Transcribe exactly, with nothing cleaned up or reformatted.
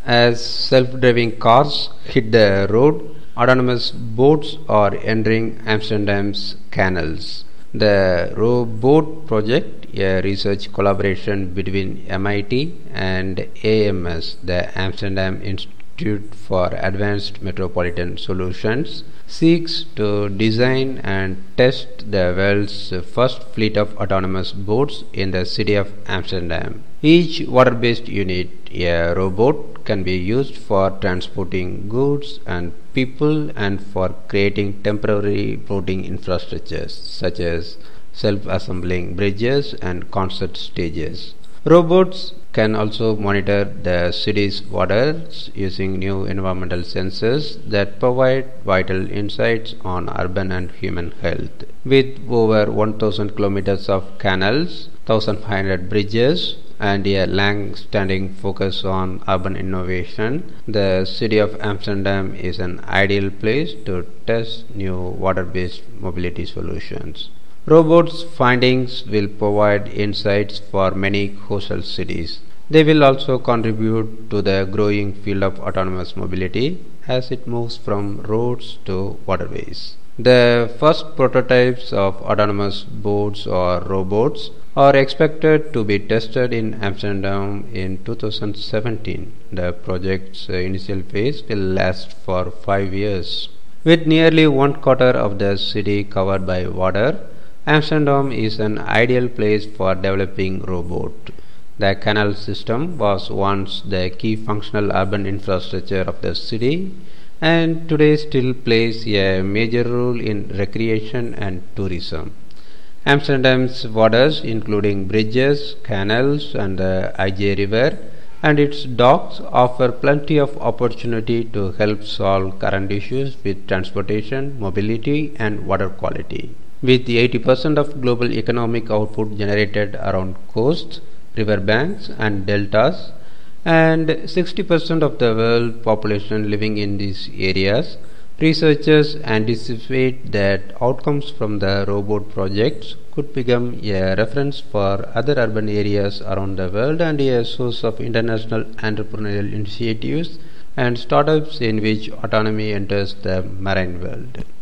As self-driving cars hit the road, autonomous boats are entering Amsterdam's canals. The Roboat project, a research collaboration between M I T and A M S, the Amsterdam Institute for Advanced Metropolitan Solutions, seeks to design and test the world's first fleet of autonomous boats in the city of Amsterdam. Each water-based unit, a rowboat, can be used for transporting goods and people and for creating temporary floating infrastructures such as self-assembling bridges and concert stages. Robots can also monitor the city's waters using new environmental sensors that provide vital insights on urban and human health. With over one thousand kilometers of canals, one thousand five hundred bridges, and a long-standing focus on urban innovation, the city of Amsterdam is an ideal place to test new water-based mobility solutions. Robots' findings will provide insights for many coastal cities. They will also contribute to the growing field of autonomous mobility as it moves from roads to waterways. The first prototypes of autonomous boats or robots are expected to be tested in Amsterdam in two thousand seventeen. The project's initial phase will last for five years. With nearly one quarter of the city covered by water, Amsterdam is an ideal place for developing Roboat. The canal system was once the key functional urban infrastructure of the city and today still plays a major role in recreation and tourism. Amsterdam's waters, including bridges, canals, and the I J River and its docks, offer plenty of opportunity to help solve current issues with transportation, mobility, and water quality. With eighty percent of global economic output generated around coasts, riverbanks, and deltas, and sixty percent of the world population living in these areas, researchers anticipate that outcomes from the Roboat projects could become a reference for other urban areas around the world and a source of international entrepreneurial initiatives and startups in which autonomy enters the marine world.